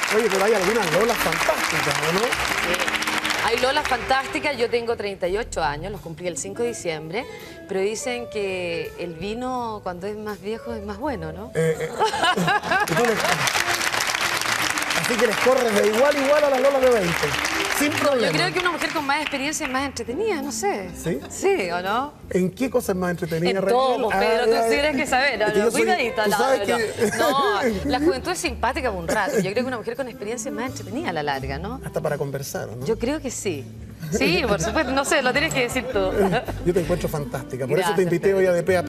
Oye, pero hay algunas lolas fantásticas, ¿o no? Hay lolas fantásticas, yo tengo 38 años, los cumplí el 5 de diciembre, pero dicen que el vino cuando es más viejo es más bueno, ¿no? Y tú así que les corres de igual a igual a las lolas de 20, sin problema. Yo creo que una mujer con más experiencia es más entretenida, no sé. ¿Sí? Sí, ¿o no? ¿En qué cosa es más entretenida, En Raquel? todo, Pedro, tú tienes que saber. Es que yo soy- Cuidadita, tú no, sabes no. que- No, la juventud es simpática por un rato. Yo creo que una mujer con experiencia es más entretenida a la larga, ¿no? Hasta para conversar, ¿no? Yo creo que sí. Sí, por supuesto, no sé, lo tienes que decir tú. Yo te encuentro fantástica, por eso te Gracias, invité hoy a De Pe a